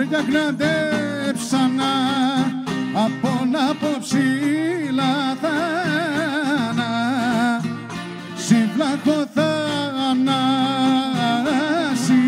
Ωρια κλαντέψανα από να πω ψηλά θάνα συμβλάχο θανάση.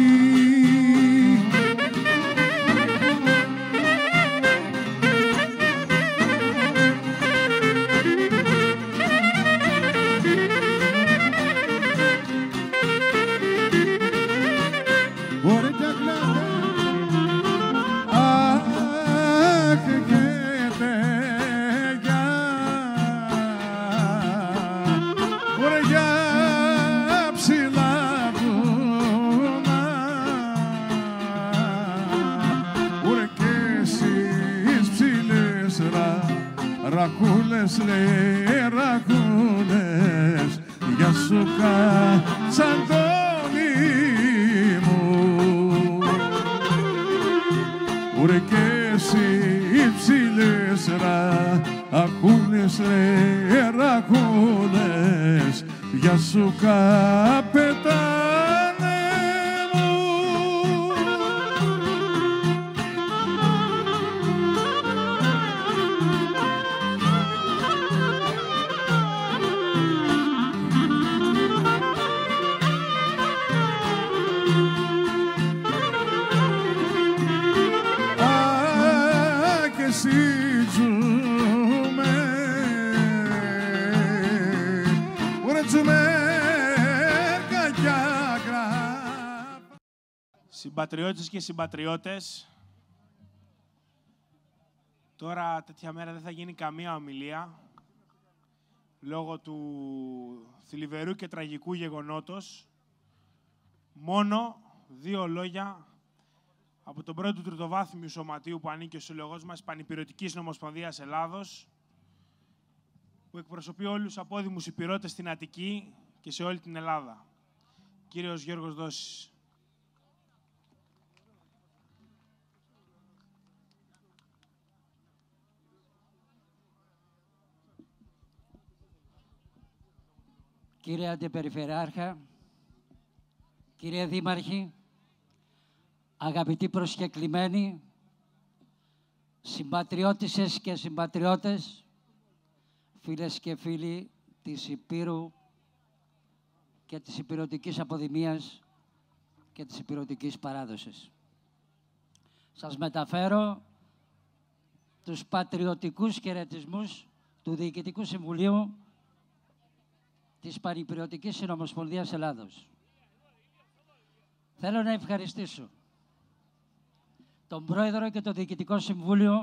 Ρακούλες λέει, ρακούλες, για σου κατσαντώνει μου. Ουρε και εσύ υψηλές ρακούλες λέει, ρακούλες, για σου καπετάνε μου. Συμπατριώτες και συμπατριώτες, τώρα τέτοια μέρα δεν θα γίνει καμία ομιλία λόγω του θλιβερού και τραγικού γεγονότος. Μόνο δύο λόγια από τον πρώτο του τριτοβάθμιου σωματείου που ανήκει ο σύλλογός μας, Πανυπηρωτικής Ομοσπονδίας Ελλάδος, που εκπροσωπεί όλους τους απόδημους υπηρώτες στην Αττική και σε όλη την Ελλάδα. Κύριος Γιώργος Δώσης. Κύριε Αντιπεριφερειάρχα, κύριε Δήμαρχη, αγαπητοί προσκεκλημένοι, συμπατριώτισσες και συμπατριώτες, φίλες και φίλοι της Υπήρου και της Υπηρωτικής Αποδημίας και της Υπηρωτικής Παράδοσης. Σας μεταφέρω τους πατριωτικούς χαιρετισμούς του Διοικητικού Συμβουλίου της Πανυπηρωτικής Συνομοσπονδίας Ελλάδος. Θέλω να ευχαριστήσω τον Πρόεδρο και το Διοικητικό Συμβούλιο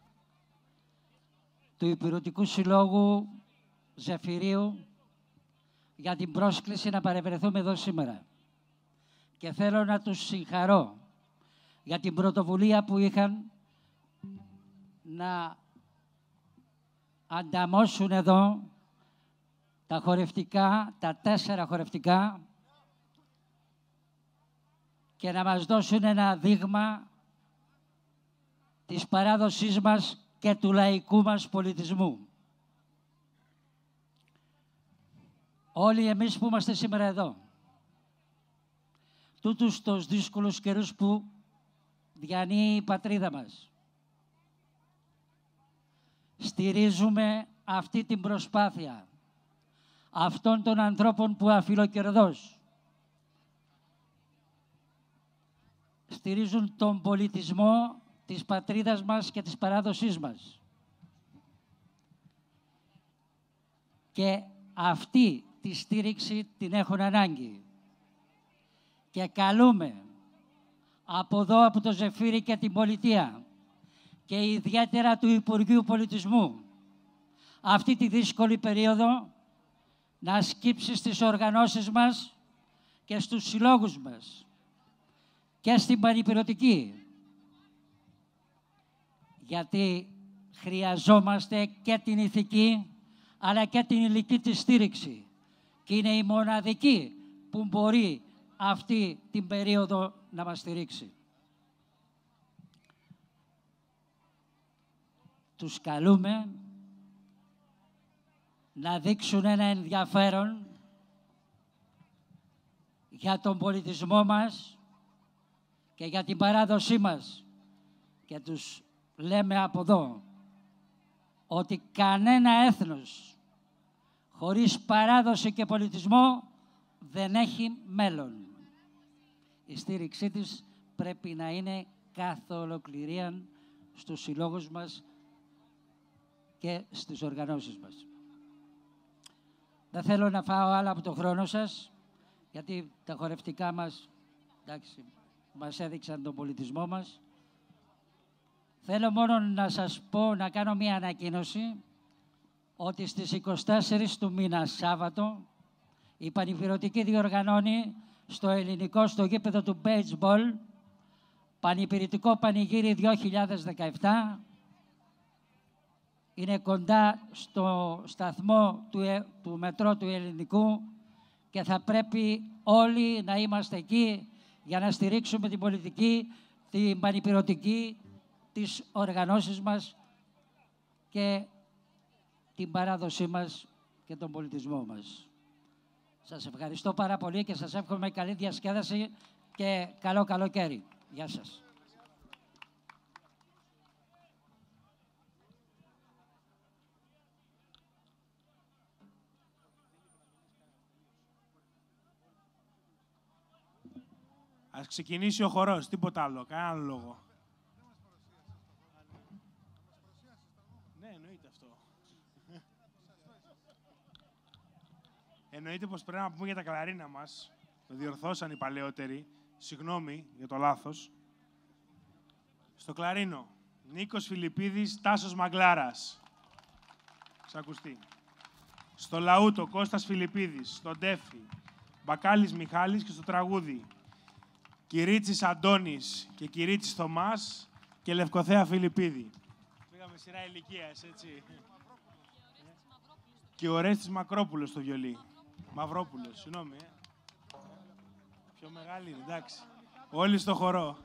του Υπηρωτικού Συλλόγου Ζεφυρίου για την πρόσκληση να παρευρεθούμε εδώ σήμερα. Και θέλω να τους συγχαρώ για την πρωτοβουλία που είχαν να ανταμώσουν εδώ τα χορευτικά, τα 4 χορευτικά και να μας δώσουν ένα δείγμα της παράδοσής μας και του λαϊκού μας πολιτισμού. Όλοι εμείς που είμαστε σήμερα εδώ, τούτους τους δύσκολους καιρούς που διανύει η πατρίδα μας, στηρίζουμε αυτή την προσπάθεια αυτών των ανθρώπων που αφιλοκερδώς στηρίζουν τον πολιτισμό της πατρίδας μας και της παράδοσής μας. Και αυτή τη στήριξη την έχουν ανάγκη. Και καλούμε από εδώ, από το Ζεφύρι και την Πολιτεία και ιδιαίτερα του Υπουργείου Πολιτισμού αυτή τη δύσκολη περίοδο να σκύψει στις οργανώσεις μας και στους συλλόγους μας και στην Πανυπηρωτική. Γιατί χρειαζόμαστε και την ηθική αλλά και την υλική της στήριξη. Και είναι η μοναδική που μπορεί αυτή την περίοδο να μας στηρίξει. Τους καλούμε να δείξουν ένα ενδιαφέρον για τον πολιτισμό μας και για την παράδοσή μας και τους λέμε από εδώ ότι κανένα έθνος χωρίς παράδοση και πολιτισμό δεν έχει μέλλον. Η στήριξή της πρέπει να είναι καθ' ολοκληρίαν στους συλλόγους μας και στις οργανώσεις μας. Δεν θέλω να φάω άλλα από το χρόνο σας, γιατί τα χορευτικά μας, εντάξει, μας έδειξαν τον πολιτισμό μας. Θέλω μόνο να σας πω, να κάνω μία ανακοίνωση, ότι στις 24 του μήνα Σάββατο η Πανηπειρωτική διοργανώνει στο ελληνικό, στο γήπεδο του Baseball, Πανηπηρητικό Πανηγύρι 2017. Είναι κοντά στο σταθμό του μετρό του Ελληνικού και θα πρέπει όλοι να είμαστε εκεί για να στηρίξουμε την πολιτική, την πανηπειρωτική, τις οργανώσεις μας και την παράδοσή μας και τον πολιτισμό μας. Σας ευχαριστώ πάρα πολύ και σας εύχομαι καλή διασκέδαση και καλό καλοκαίρι. Γεια σας. Ας ξεκινήσει ο χορός, τίποτα άλλο, κανένα άλλο λόγο. Ναι, εννοείται αυτό. Εννοείται πως πρέπει να πούμε για τα κλαρίνα μας. Το διορθώσαν οι παλαιότεροι. Συγγνώμη για το λάθος. Στο κλαρίνο, Νίκος Φιλιππίδης, Τάσος Μαγκλάρας. Ξακουστεί. Στο λαούτο, Κώστας Φιλιππίδης. Στο ντέφι, Μπακάλης Μιχάλης και στο τραγούδι, Κυρίτσης Αντώνης και Κυρίτσης Θωμάς και Λευκοθέα Φιλιππίδη. Πήγαμε σειρά ηλικίας, έτσι. Και ο Ορέστης Μακρόπουλος στο βιολί. Μαυρόπουλος, συγγνώμη. Πιο μεγάλη είναι, εντάξει. Όλοι στο χορό.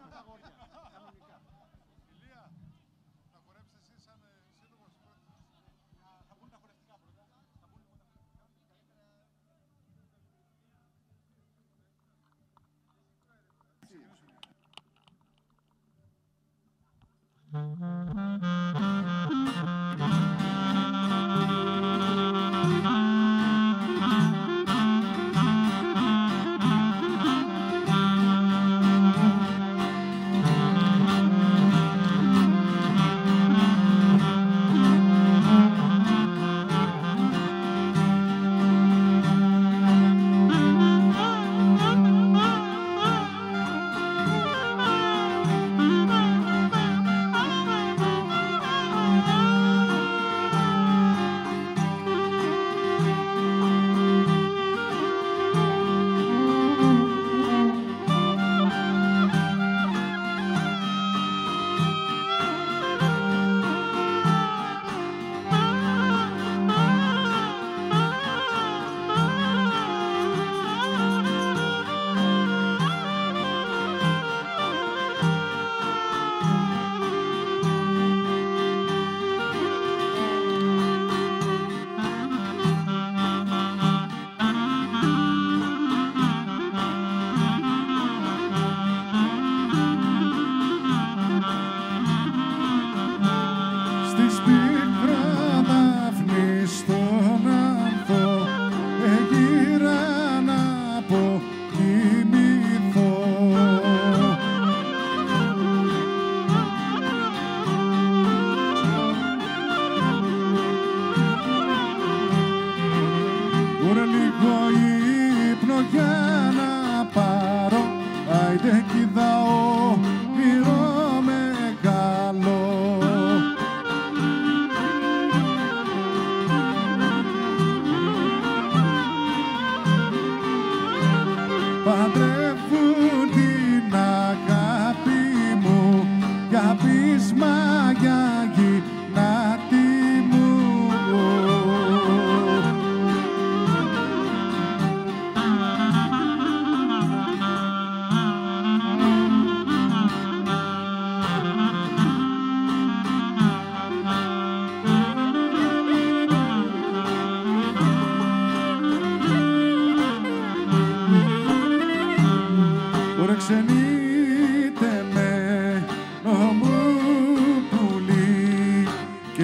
Ξενείτε με νομούς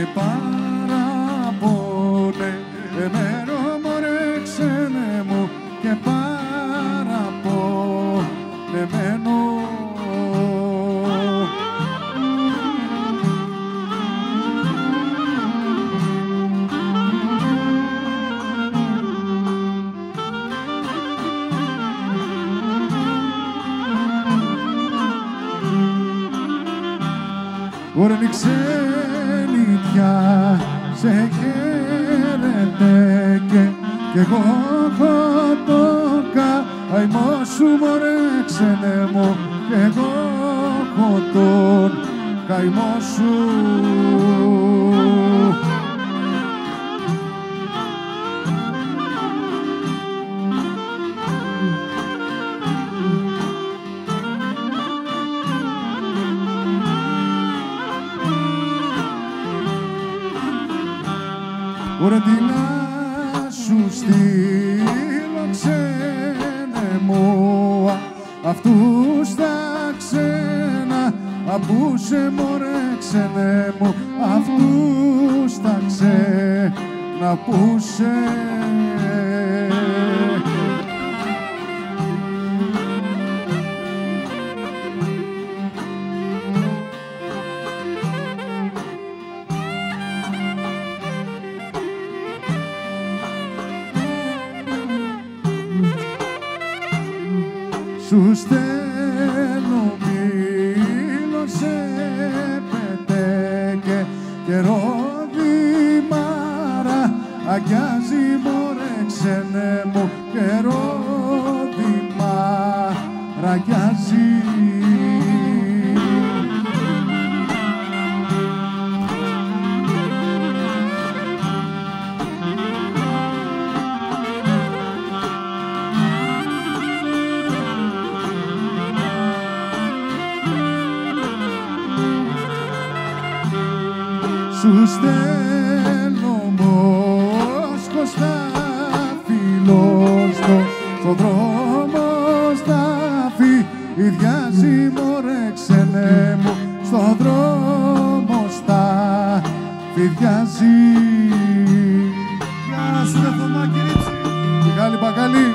και παραπονεμένο μωρέ ξένε μου και παραπονεμένο. Ωρνη ξενιτιά σε χαίρεται κι εγώ έχω τον καημό σου μωρέ ξένε μου κι εγώ έχω τον καημό σου. Ωραία τι να σου στείλω ξένε μου αυτούς τα ξένα απούσε μωρέ ξένε μου αυτούς τα ξένα απούσε. Σου στέλνω μήλο σε πετέ και ρόδιμάρα αγιάζει μωρέ ξένε μου και ρόδιμάρα αγιάζει. Σου στέλνω Μόσχο στα φιλόστο στον δρόμο στάφη ιδιάζει μωρέ ξένε μου στον δρόμο στάφη ιδιάζει. Γεια σου ρε Θωμά Κυρίτσι Μεγάλη Μπακαλή.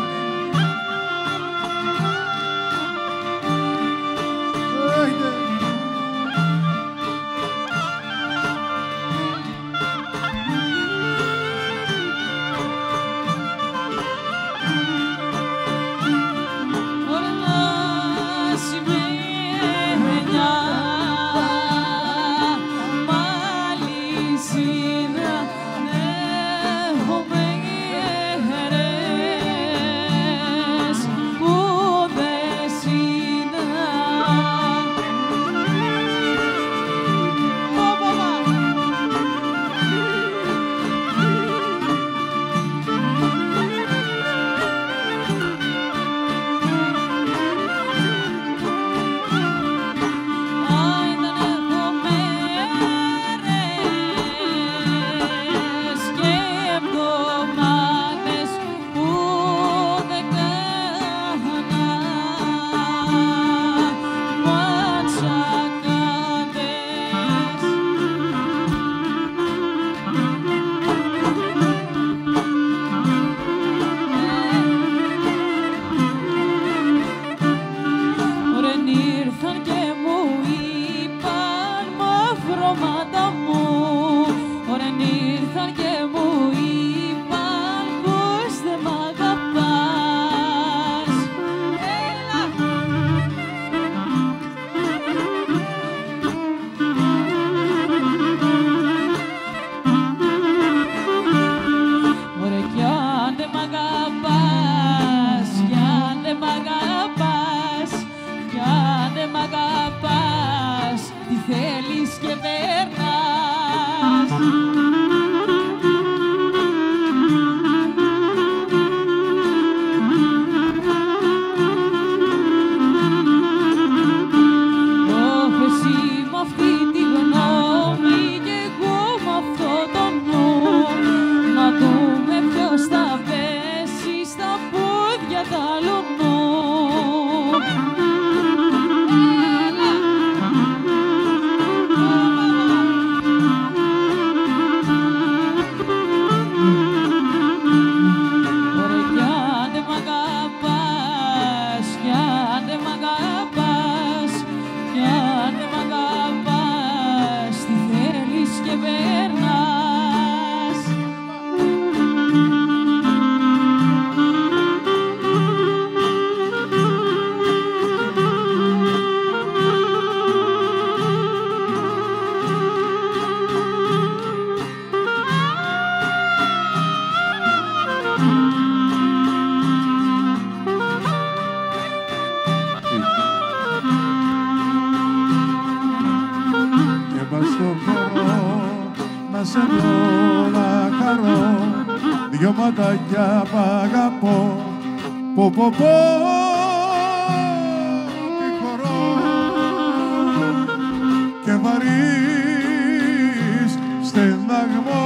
Μ' αγαπάς, τι θέλεις και περνάς. να σε δω να χαρώ, δυο ματάκια π' αγαπώ, πω πω πω τι χωρώ και βαρύς στεναγμό.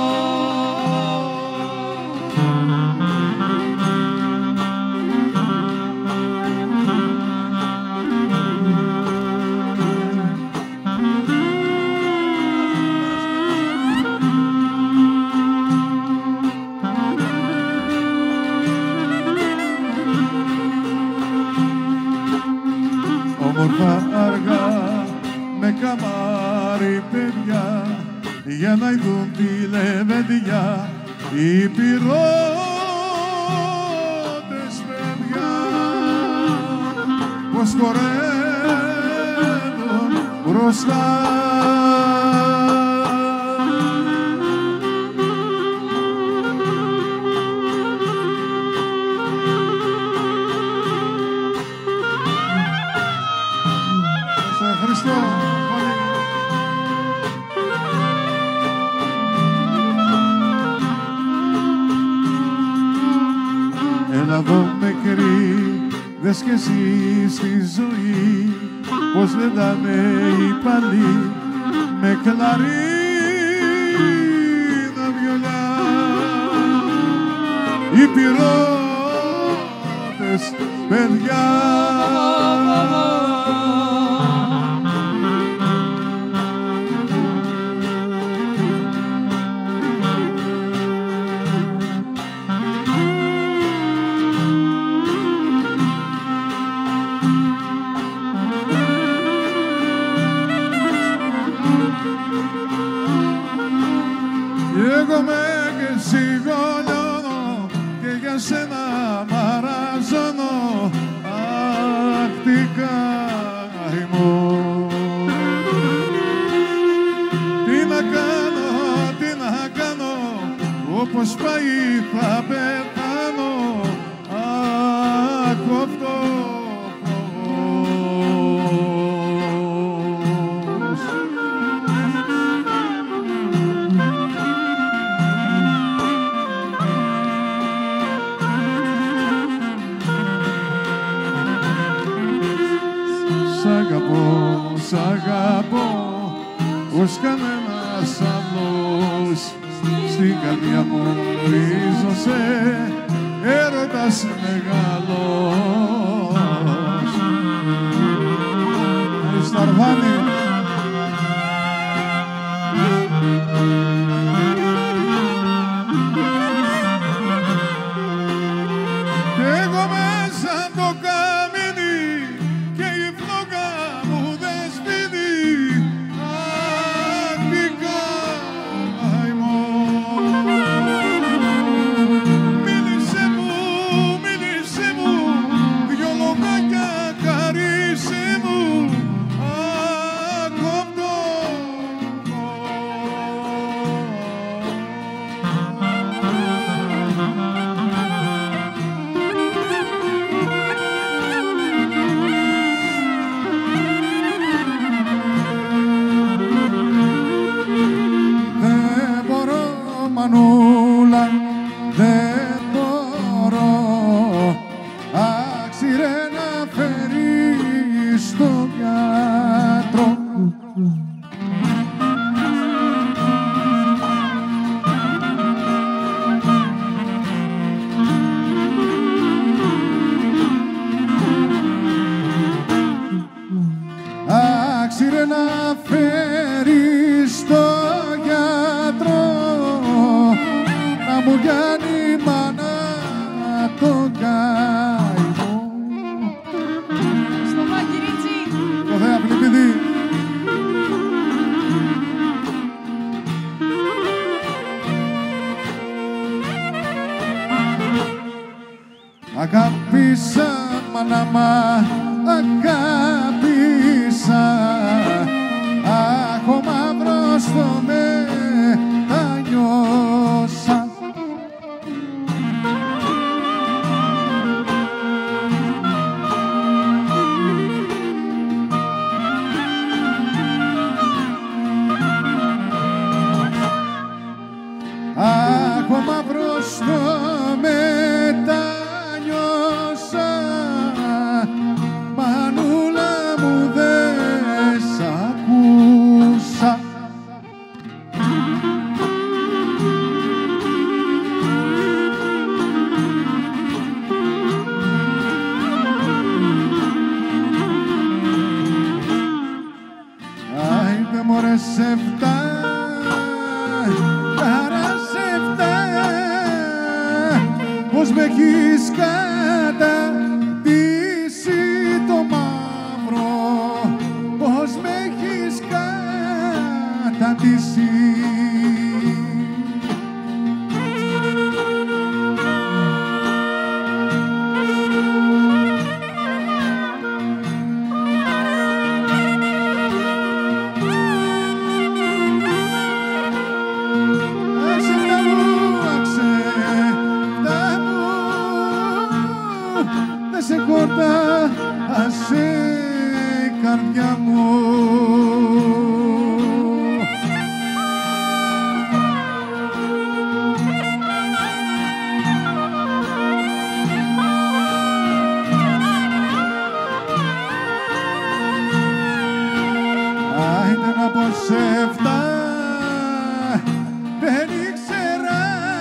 Όμορφα αργά με καμάρι παιδιά για να ειδούν τη λεβεντιά οι πυρώτες παιδιά πως χορεύουν μπροστά. Έλα εδώ μικρή, δες κι εσύ στη ζωή πως λεντάνε οι παλιοί με κλαρίνα βιολιά οι πυρώτες παιδιά. Εγώ με και σιγολιώνω και για σένα μαραζώνω, αχ τι καημό. Τι να κάνω, όπως πάει θα πεθάνω, αχ αυτό. Σ' αγαπώ ως κανένας άλλος, στην καρδιά μου ρίζωσε έρωτας μεγάλος. Σταρβάνι. Κι εγώ μέσα το καμίνι και η φλόγα μου δεν σπίνει, αχ τι καημό. Μίλησε μου, δυο λογάκια χαρίσε μου, αχ αυτό. Μανούλα, δεν μπορώ, άξιρε να φέρεις στο γιατρό. Άξιρε να φέρεις στο γιατρό, να μου κάνει μάνα τον καημό. Στο Μαγκυρίτσι. Το θέα Φιλιππίδη. Αγάπησα μάνα αγάπησα, αχ ο μαύρος το μετανιώσα. καταντήσει. Σε κόρτασε η καρδιά μου. Άιντε να ποσεύτα, δεν ήξερα,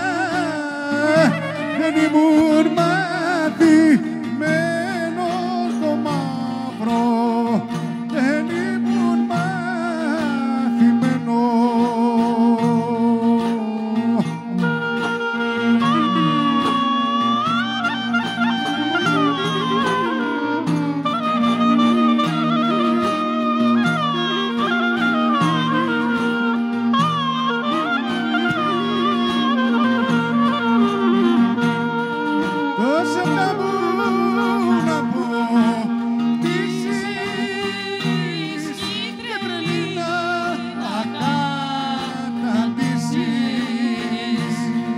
δεν ήμουν μάθη μένω στο μαύρο, δεν ήμουν μαθημένο. Δώσε τα μου να πω πτήσεις και τρελή να καταντήσεις.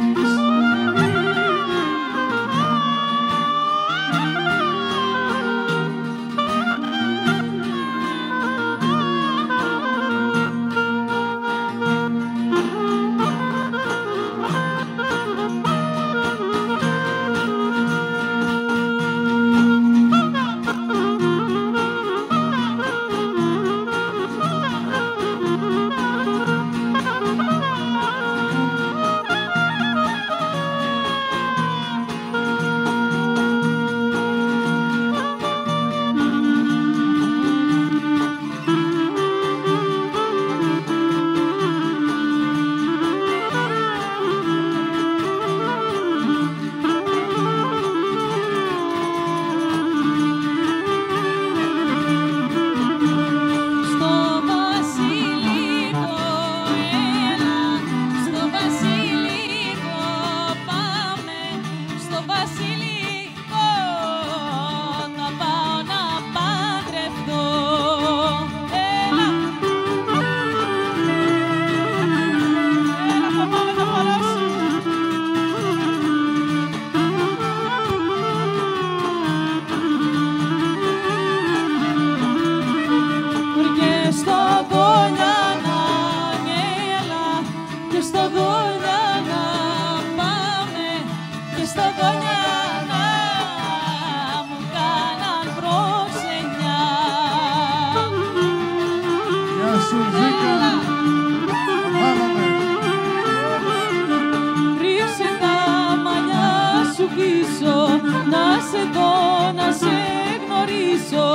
Ρίξε τα μαλλιά σου πίσω, να σε δω, να σε γνωρίσω.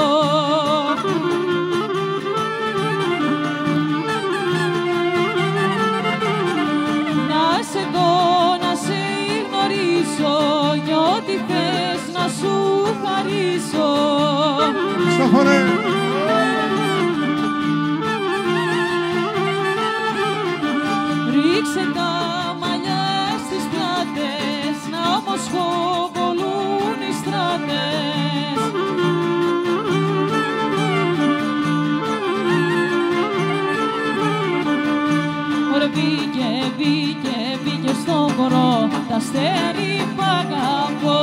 Να σε δω, να σε γνωρίσω, κι ό,τι θες να σου χαρίσω. Στο χωρέ. Ρίξε τα μαλλιά στις πλάτες, να ομοσχοβολούν οι στράτες. Ωραία μπήκε στο χορό, τα αστέρι π' αγαπώ.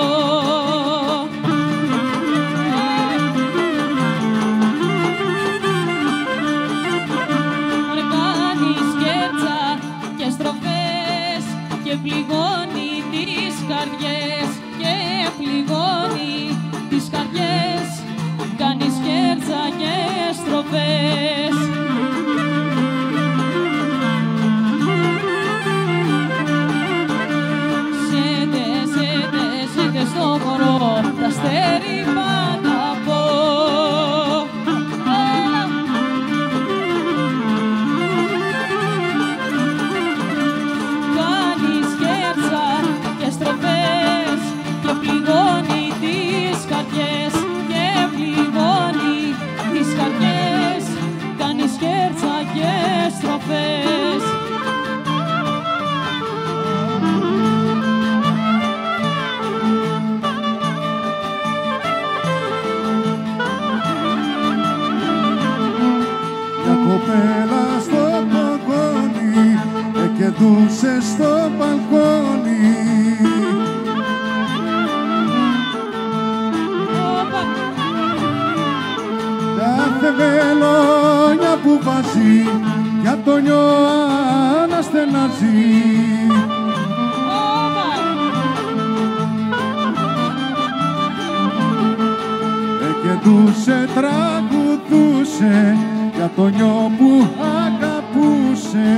Και πληγώνει τις καρδιές, και πληγώνει τις καρδιές, κάνει σκέρτσα και στροφές. Σέτε στο χορό, τα αστέρι π' αγαπώ. Και πληγώνει τις καρδιές, και πληγώνει τις καρδιές, κάνει σκέρτσα και στροφές. κοπέλα στο κοκόνι και δούσε στο μπαλκόνι. Κάθε βελόνια που βάζει για τον Ιωάννα στενάζει. Και δούσε τραγουδούσε για τον νιό που αγαπούσε.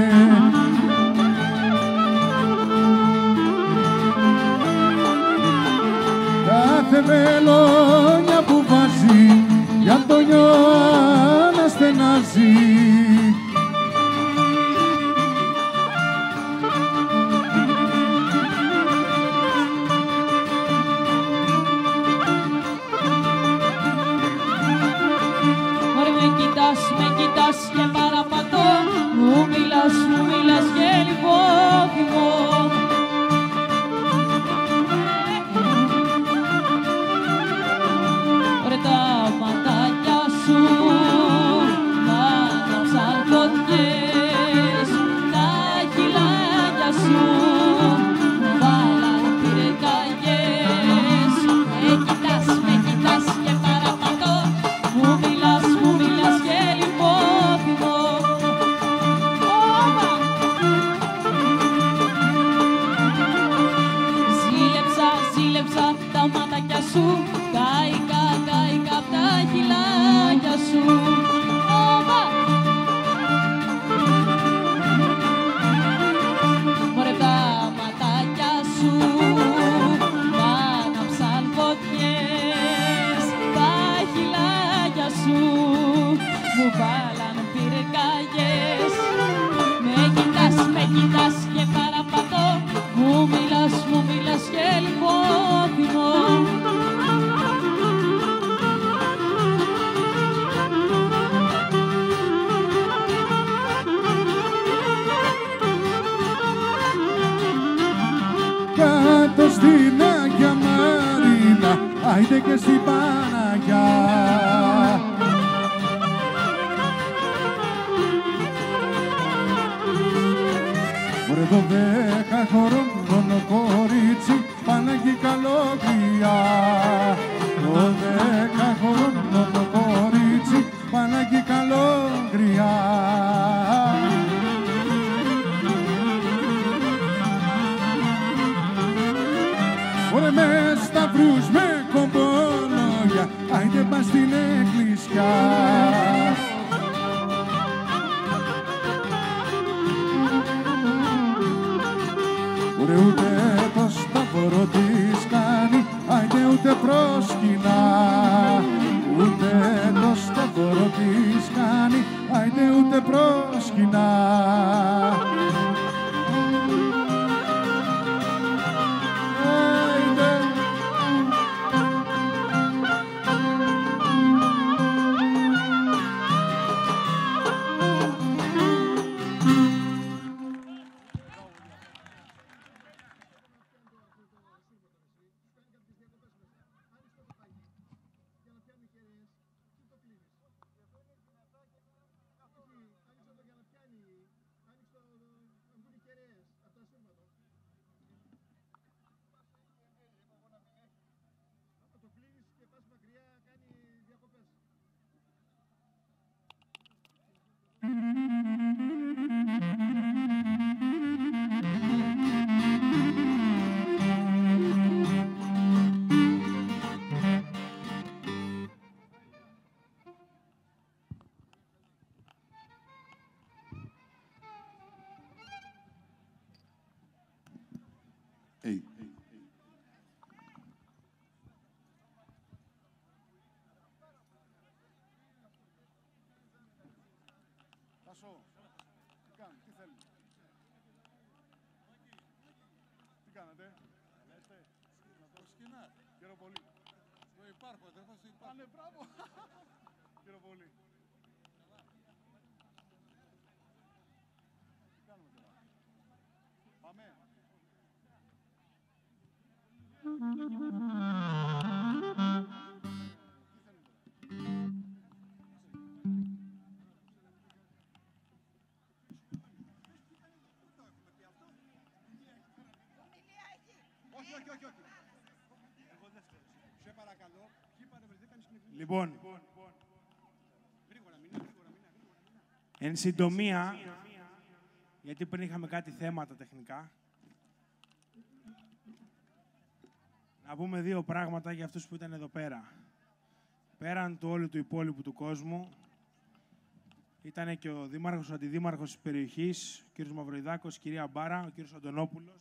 Κάθε βελόνια που βάζει για τον Ιωάννα στενάζει. Με κοιτάς και παραπατώ, μου μιλάς και λιπόθυμο. Ρε τα ματάκια σου μ' άναψαν φωτιές, τα χειλάκια σου μου βάλαν πυρκαγιές. Με κοιτάς και παραπατώ, μου μιλάς και λιπόθυμο. Ζήλεψα τα μάτια σου, κάηκα απ' τα χειλάκια σου. Μωρέ τα ματάκια σου μ' άναψαν φωτιές, τα χειλάκια σου μου βάλαν πυρκαγιές. Με κοιτάς και παραπατώ, μου μιλάς και λιπόθυμο. Κάτω στην Αγία Μαρίνα, άιντε και στην Παναγιά. Μωρέ 12 χρονών κορίτσι, Παναγί καλόγρια. 12 χρονών κορίτσι, Παναγί καλόγρια. Ωραία με σταυρούς, με κομπολόγια, άιντε πας στην εκκλησιά. Ωραία ούτε το σταυρό της κάνει, άιντε ούτε πρόσκυνα. Ούτε το σταυρό της κάνει, άιντε ούτε πρόσκυνα. Λοιπόν, εν συντομία, γιατί πριν είχαμε κάτι θέματα τεχνικά, να πούμε δύο πράγματα για αυτούς που ήταν εδώ πέρα. Πέραν του όλου του υπόλοιπου του κόσμου, ήταν και ο δήμαρχος, ο αντιδήμαρχος της περιοχής, ο κύριος Μαυροϊδάκος, η κυρία Μπάρα, ο κύριος Αντωνόπουλος,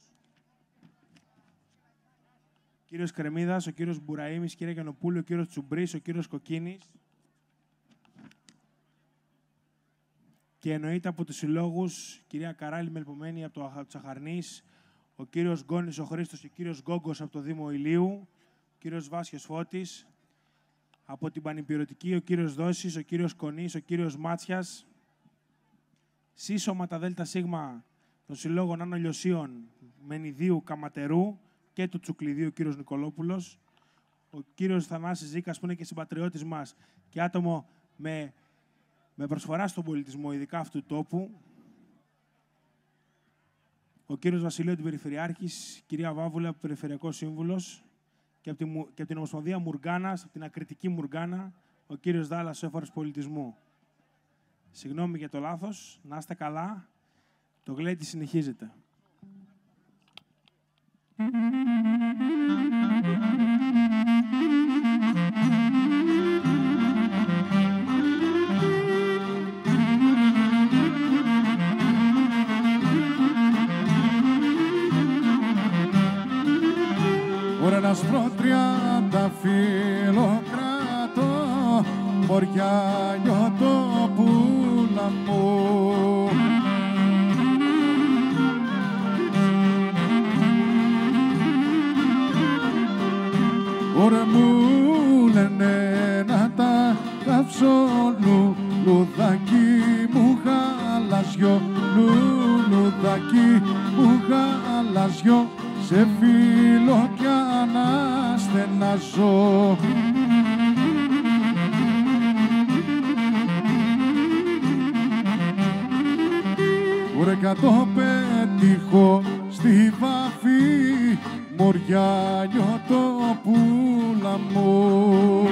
ο κύριος Κρεμίδας, ο κύριος Μπουραήμης, η κυρία Γιαννοπούλου, ο κύριος Τσουμπρής, ο κύριος Κοκκίνης και εννοείται από τους συλλόγους, η κυρία Καράλη Μελπομένη από το Τσαχαρνής, ο κύριος Γκόνης ο Χρήστος, ο κύριος Γκόγκος από το Δήμο Ηλίου, ο κύριος Βάσιος Φώτης, από την Πανυπηρωτική ο κύριος Δόσης, ο κύριος Κονής, ο κύριος Μάτσιας, σύσσωμα τα ΔΣ των συλλόγων Άνω Λιωσίων, Μενιδίου, Καματερού και του Τσουκλιδίου, ο κύριος Νικολόπουλος, ο κύριος Θανάσης Ζήκας που είναι και συμπατριώτης μας και άτομο με προσφορά στον πολιτισμό, ειδικά αυτού του τόπου, ο κύριος Βασιλείο του Περιφερειάρχης, η κυρία Βάβουλα, Περιφερειακός Σύμβουλος, και από την Ομοσπονδία Μουργάνας, από την Ακριτική Μουργάνα, ο κύριος Δάλλας, Σόφαρος Πολιτισμού. Συγγνώμη για το λάθος, να είστε καλά, το γλέντι συνεχίζεται. Ωραία να σπρώ 30 φύλλο κρατώ, μωριά νιώτω πουλα μου. Ωραία μου λένε να τα κάψω λουλουδάκι μου γαλαζιό, λουλουδάκι μου γαλαζιό, σε φίλο κι αναστενάζω. Ωραία κατώ πετύχω στη βαφή, μωριά νιώτω πουλα μου.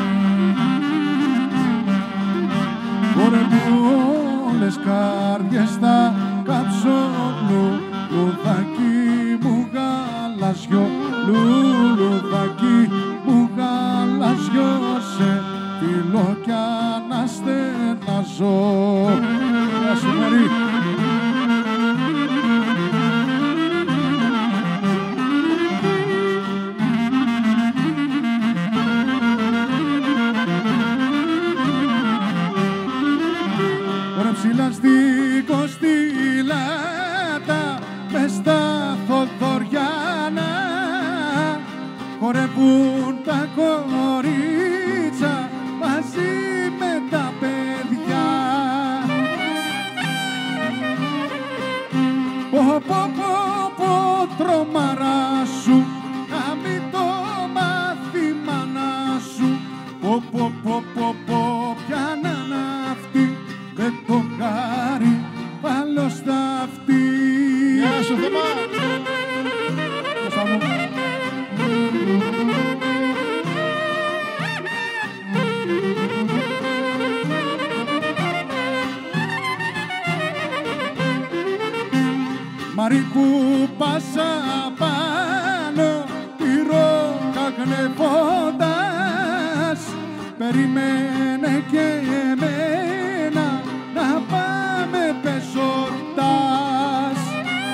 Ωραία μου όλες καρδιές θα κάψω λουλουδάκι μου γαλαζιό, λουλουδάκι μου γαλαζιό, σε φιλώ κι αναστενάζω. Γεια σου Μαρή. Ωραία ψηλά στην Κωστήλατα, μες στα Θοδωριάνα, χορεύουν τα κορίτσα μαζί με τα παιδιά. Πω τρομαρά σου, να μην το μάθει μάνα σου. Πω πιάναν αυτή με το χάρι πάνω στα αυτή. Γεια σου Θωμά! Μαρή που πάσα πάνω τη ρόκα γνεβώντας, περίμενε και εμένα να πάμε πεζώντας.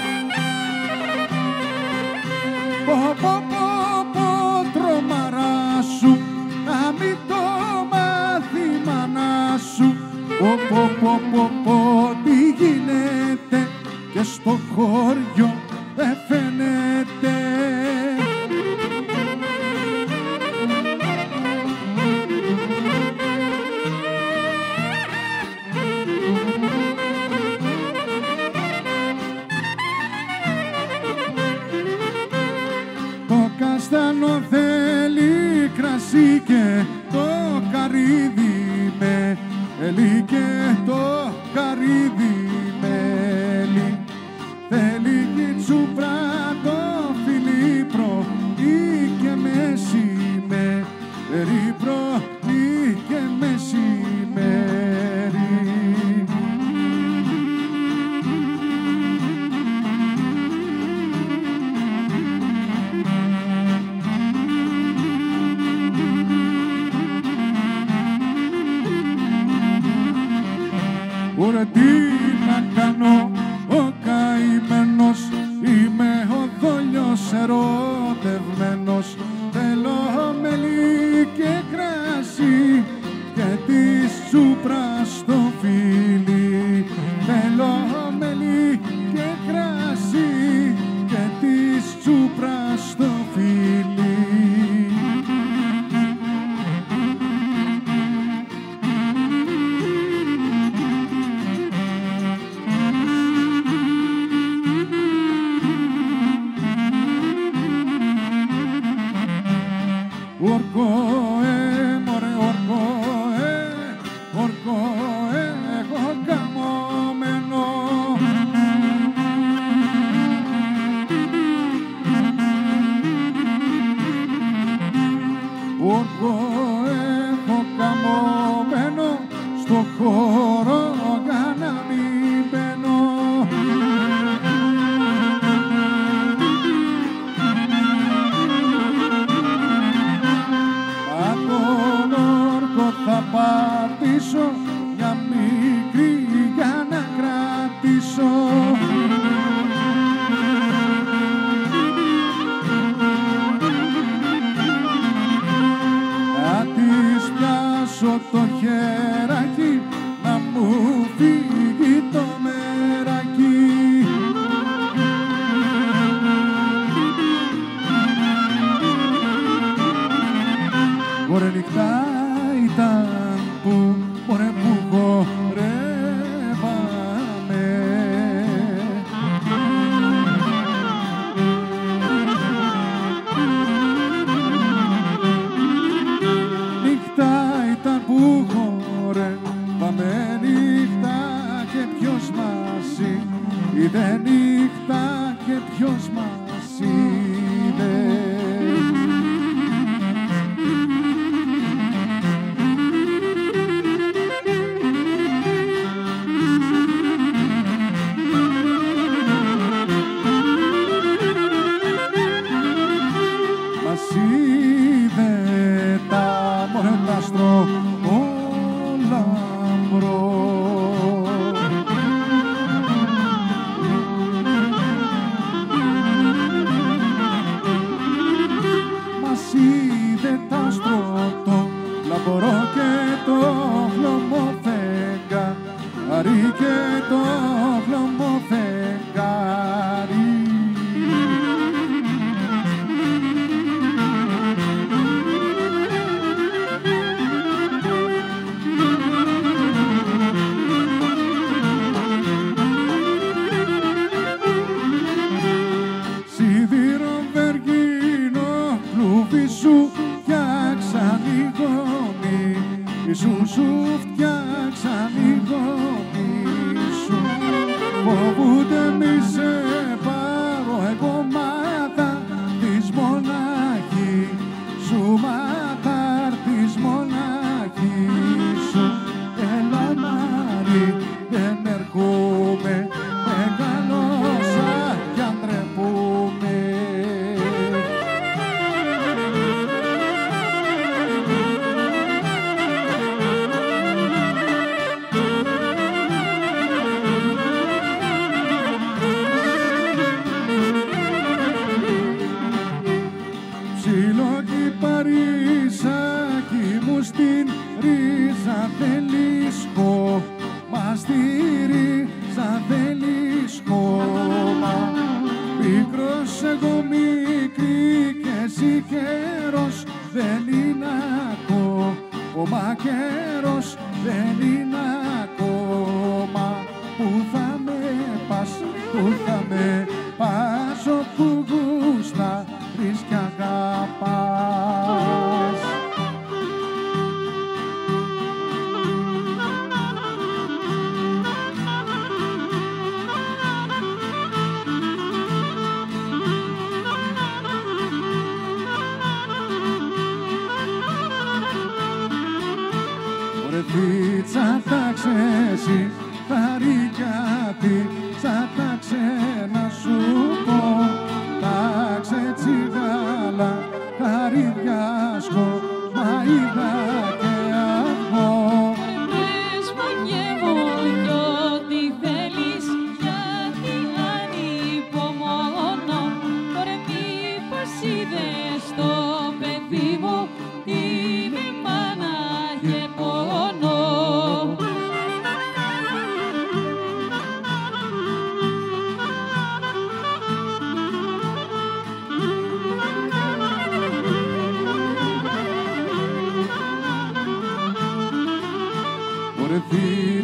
Πω τρομαρά σου, να μην το μάθει μάνα σου. Πω τι γίνεται και στο χωριό δεν φαίνεται. Το καστανό θέλει κρασί και το καρύδι μέλι, και το καρύδι μέλι. Θέλει κιτσουπρά το φιλί πρωί και μεσημέρι, πρωί Ωραία τι να κάνω, ο καημένος, είμαι ο δόλιος ερωτευμένος. Θέλω μελί και κράσι και τη τσούπρα στο φίλι. Θέλω μελί και κράσι και τη τσούπρα στο φίλι.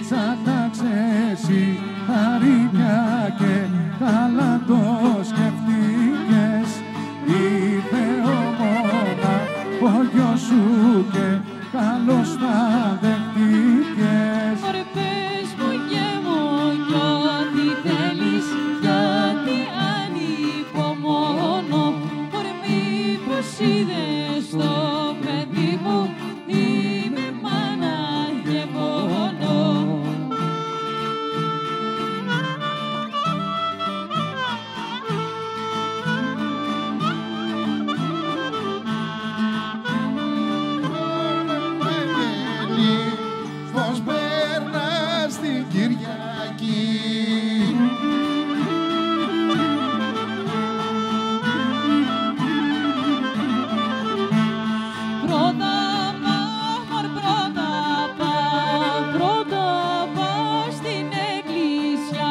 σαν τα ξεσυχαρίκια και καλά το σκεφτήκες. Ήρθε ομόνα ο γιος σου και καλώς τα δεχτήκες. Μωρέ πες μου και μου κι ό,τι θέλεις, γιατί ανυπομονώ. Μωρέ μήπως είδες το παιδί μου, είμαι μάνα και πονώ. Πώς περνάς την Κυριακή. Πρώτα πάω στην εκκλησιά.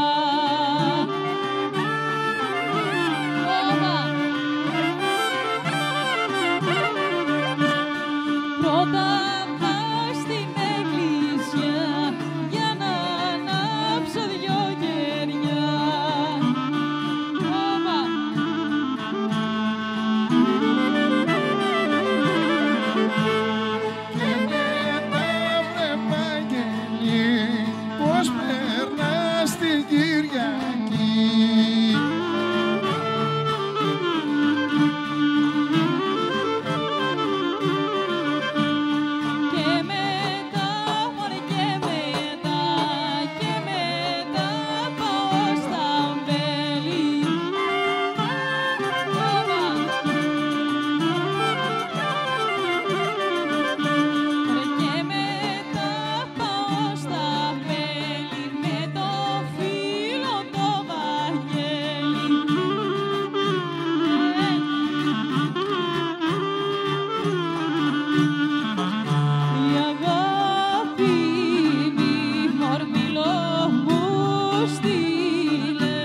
Πρώτα πάω στην εκκλησιά για να ανάψω δυο κεριά. Και μετά βρε Βαγγέλη, πώς περνάς την Κυριακή. Και μετά, μωρέ και μετά πάω στα μπέλη. Μωρέ και μετά πάω στα μπέλη με το φίλο το Βαγγέλη. Η αγάπη μη μορμήλο μου στείλε.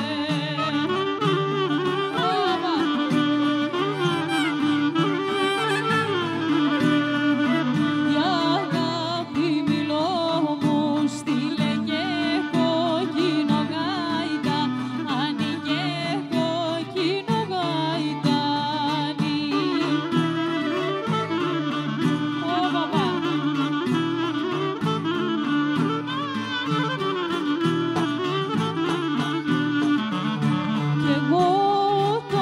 Η αγάπη μιλό μου στείλε και κόκκινο γαϊτά, άνοιγε κόκκινο γαϊτάνι. Κι εγώ το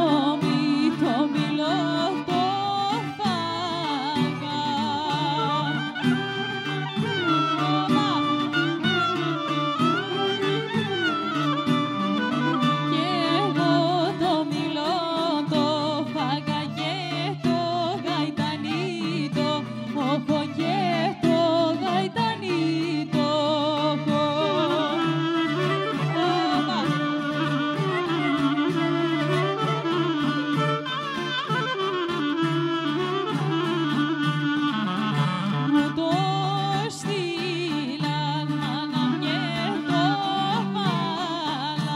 μιλό το φάγα. Κι εγώ το μιλό το φάγα και το γαϊτανί το έχω και το γαϊτανί το έχω. Μου το στείλαν μάνα και το βάλα.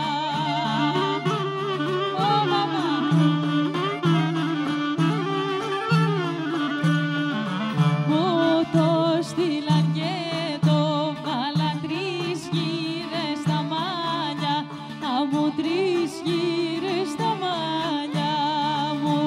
Μου το στείλαν και το βάλα, 3 γύρες στα μάλια μου, 3 γύρες στα μάλια μου.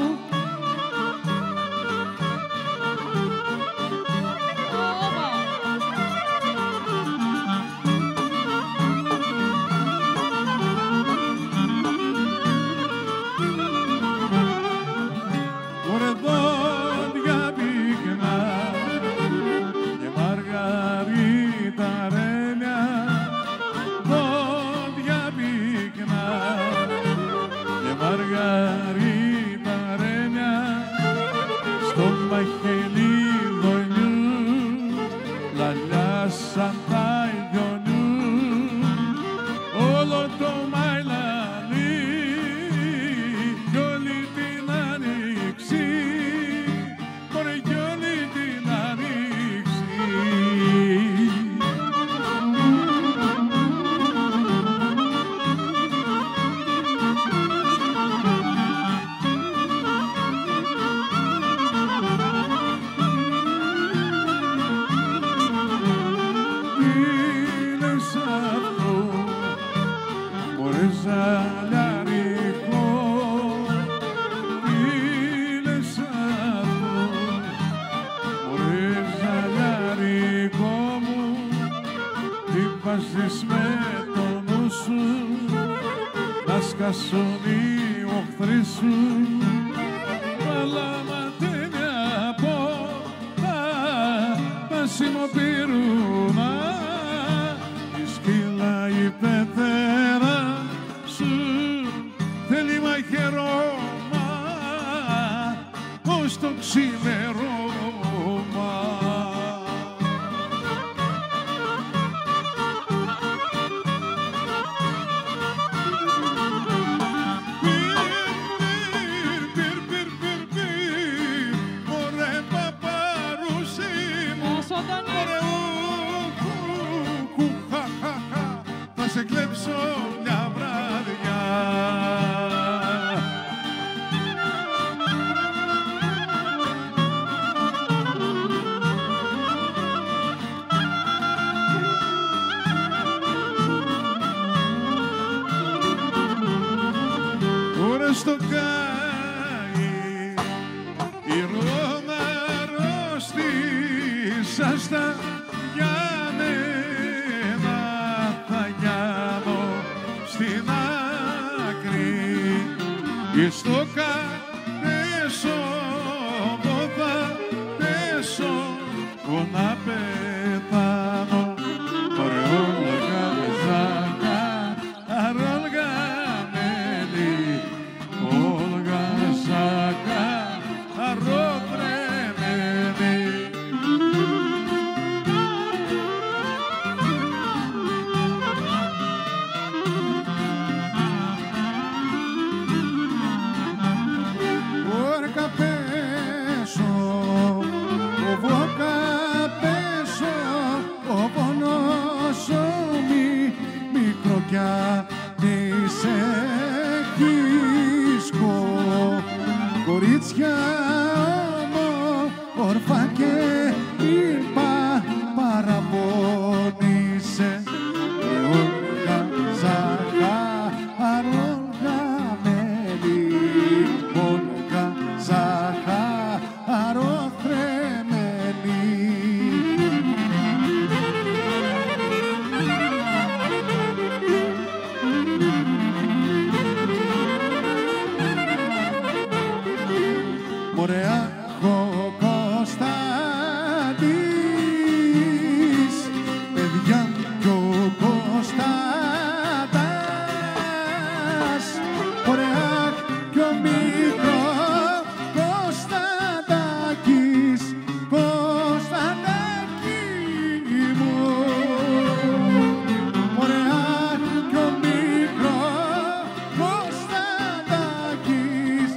Ωραία δόντια πυκνά και μαργαρίτα ρένια. Δόντια πυκνά και μαργαρίτα ρένια. Στο μαχαίρι δονιού λαλιά σαν τα ιδιονιού. Όλο το μαϊλαλί κι όλη την άνοιξη, μωρέ κι όλη την άνοιξη. βάζεις με το νου σου να σκάσουν οι οχθροί σου, αλλά ματένια από τα πασιμοπύρουνα η σκύλα η πέτερα σου θέλει μαχαιρώμα ως το ξημερώμα. Σε κλέψω μια βράδια. Τώρα στο Κάι η Ρώμα αρρώστησα στα και στο καπέσω που θα πέσω που να πεθάνω. Ωραία όλγα ζάκα, αρόλγα μέλη, όλγα ζάκα, αρότρεμέλη. Κορίτσια όμορφα και είπα παραπονείσαι, Όλγα ζάχα, αρόλγα μέλη, Όλγα ζάχα, αρώθρεμέλη. Ωραία ο Κωνσταντής, παιδιά κι ο Κωνσταντάς, ωραία κι ο μικρό Κωνσταντάκης, Κωνσταντάκη μου. Ωραία κι ο μικρό Κωνσταντάκης,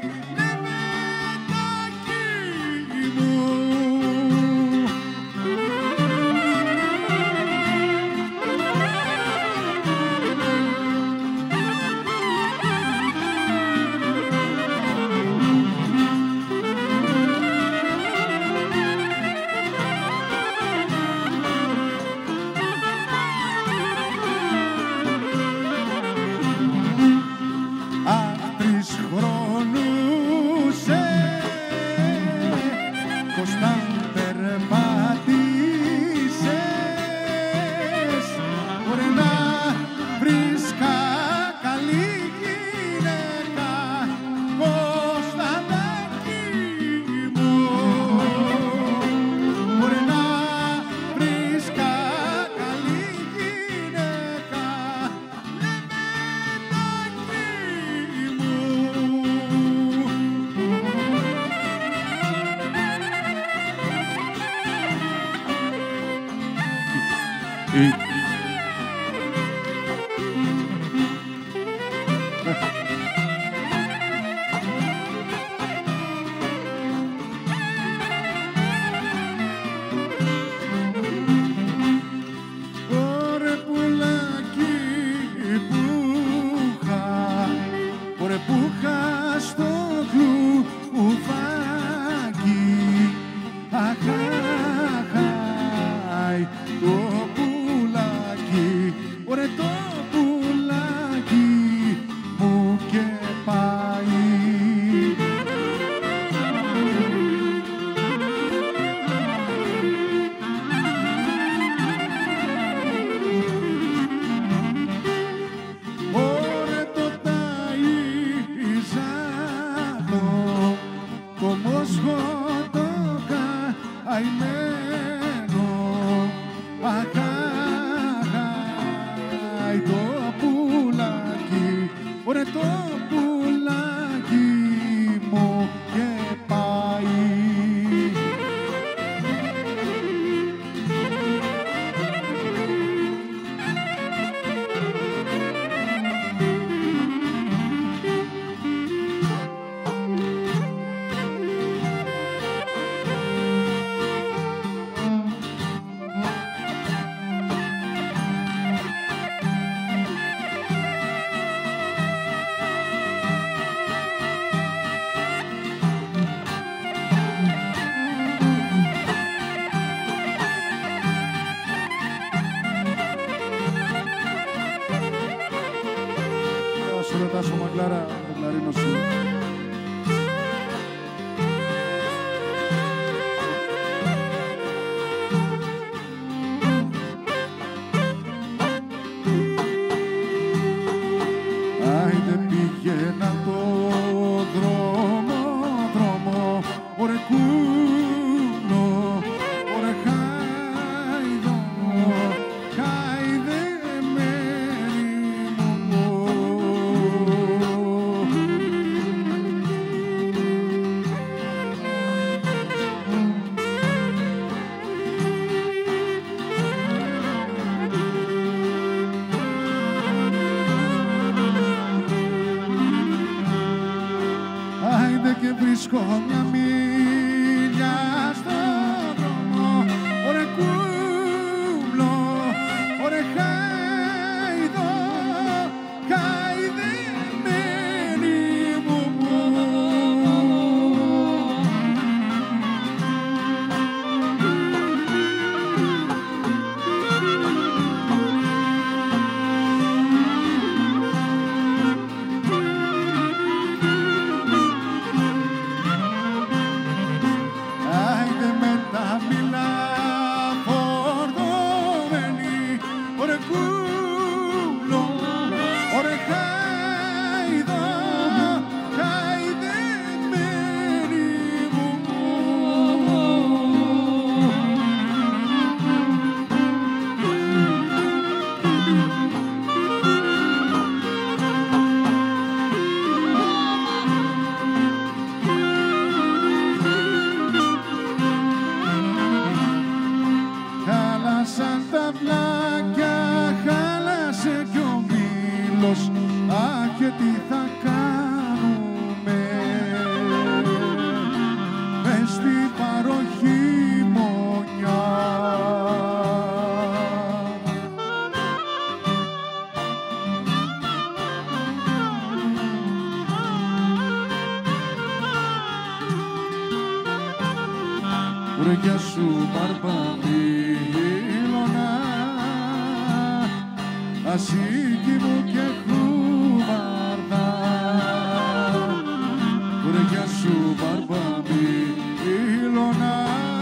το πουλάκι Κλάρα, το κλαρίνο σου. Άιντε πήγαινα το δρόμο, ωρε κούλο, ωρε χάιδο, χάιδεμένη μου. Άιντε και βρίσκω μια μίλια στον δρόμο, ωρε κούμπλο, ωρε χάιδο, χάιδεμένη μου. Άιντε με τα μήλα φορδωμένη, ωρε κούλο, ωρε χάιδο, χάιδεμένη μου. Χάλασαν τα βλάκια, χάλασε κι ο μήλος, αχ και τι θα κάνουμε μες στην παροχή μονιά. Βρε γεια σου Μπαρμπαμήλωνα, ασίκη μου και χούβαρδα. Βρε γεια σου Μπαρμπαμήλωνα,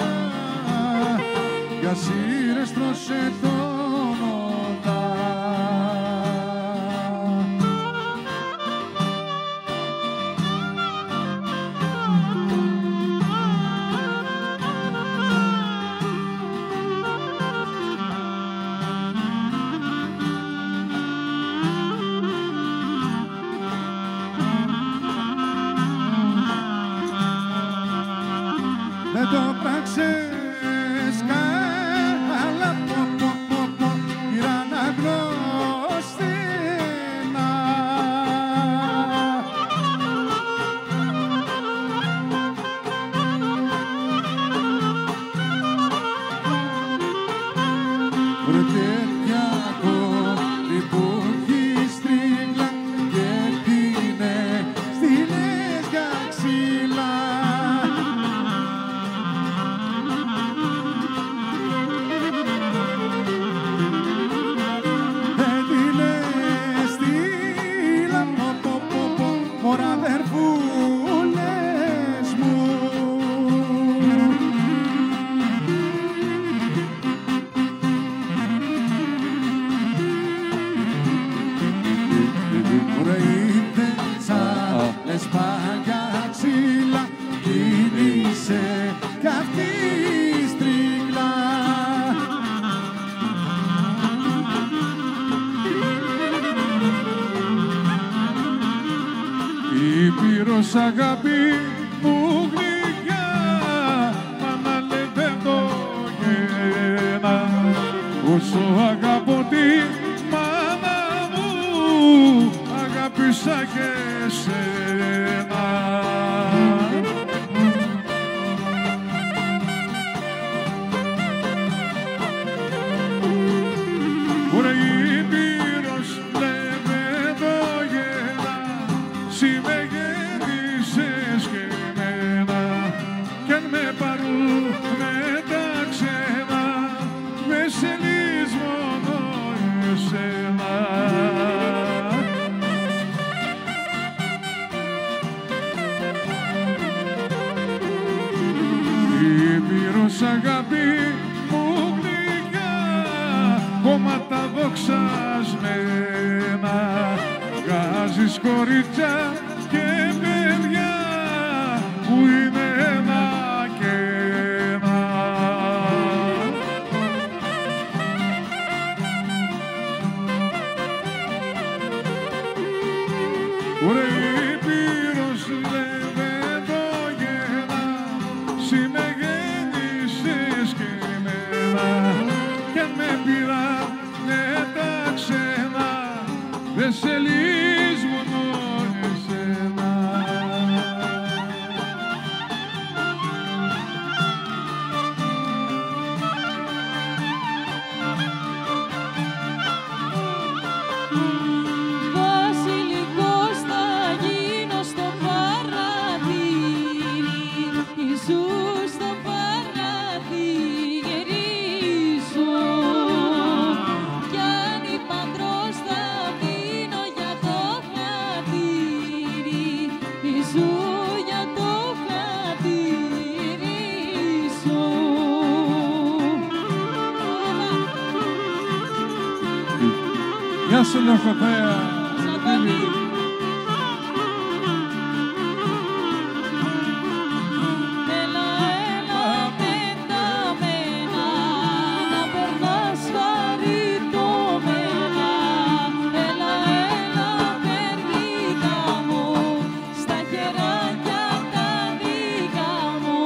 για σύρες τρώσε τόνοντα. Δεν το πράξες καλά, πήρα αναγνώστηνα. Βρε τέτοια κόρη που έχει στρίγλα και πίνε στη λέσκα ξύλα. Μωρά αδερφούλες μου. Μωρά είτε τσάλες πάγια ξύλα, κίνησε κι αυτή στρίγλα. Ήπειρος αγάπη μου γλυκιά, μάνα λέτε το γένα, όσο αγαπώ τη μάνα μου, αγάπησα και σένα. Ωραία Ήπειρος λέμε το γένα, σι με γέννησες και εμένα, κι αν με πάρουν με τα ξένα, με σελείς μόνο εσένα. κόμματα δοξασμένα, βγάζεις κορίτσια και παιδιά που είναι ένα και ένα. Ωραία Ήπειρος λεβεντόγενα, συμμεγέννησες και εμένα, κι αν με πήρανε τα ξένα, δεν σε λησμονώ εσένα. Βασιλικός θα γίνω στο παραθύρι, Ιησούς στο παραθύρι σου. Κι αν υπαντρός θα μείνω για το χατήρι, Ιησού για το χατήρι σου. Γεια σου Λευκοθέα! Σατανή. Έλα, έλα με τα μένα, να περνάς χαριτωμένα. Έλα, έλα περνίκα μου, στα χεράκια τα δικά μου.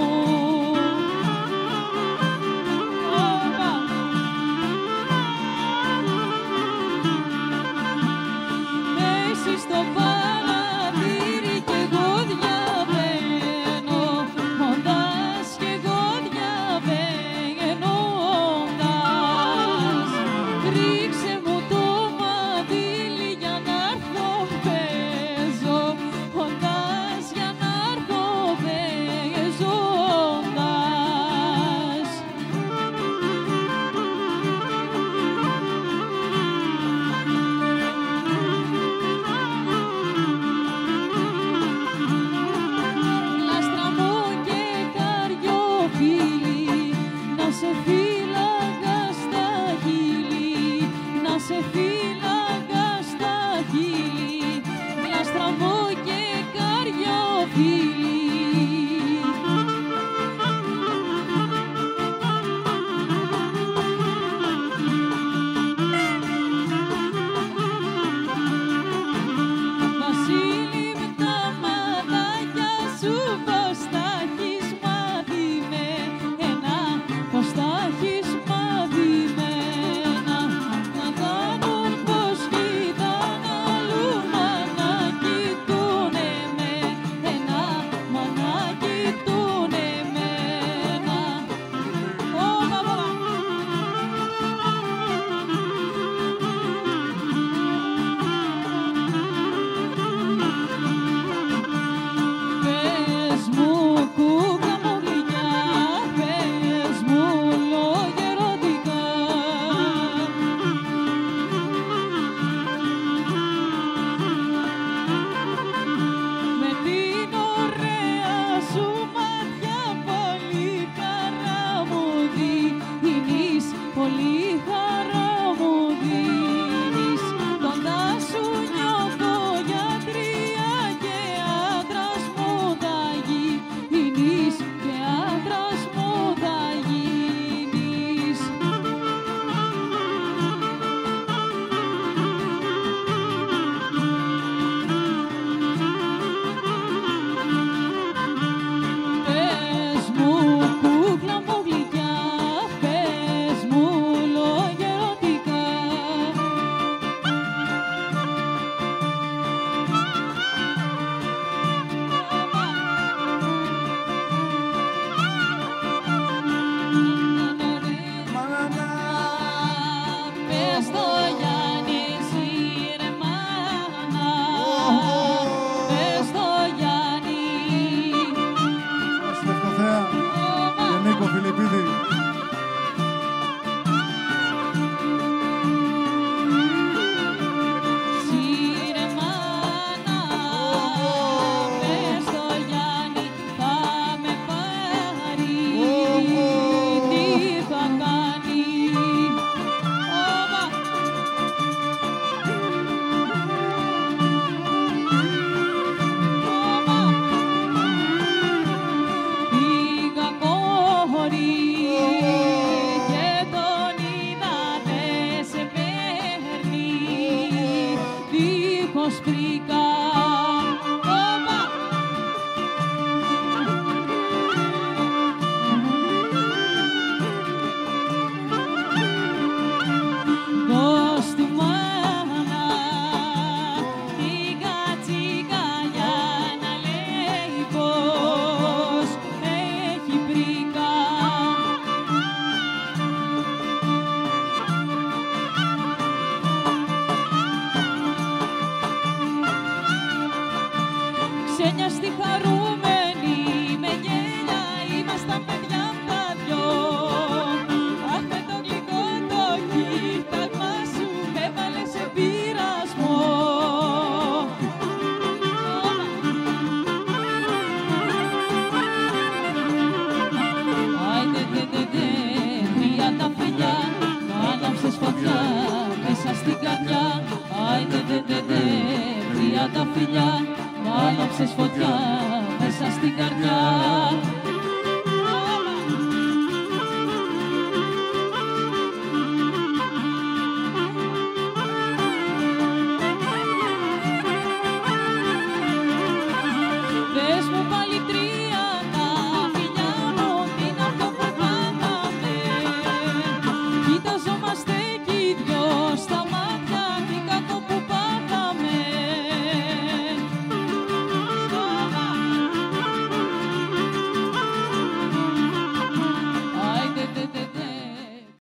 φωτιά μέσα στην καρδιά. Άιντε δε δε δε, τρία τα φιλιά, μ' άναψες φωτιά μέσα στην καρδιά.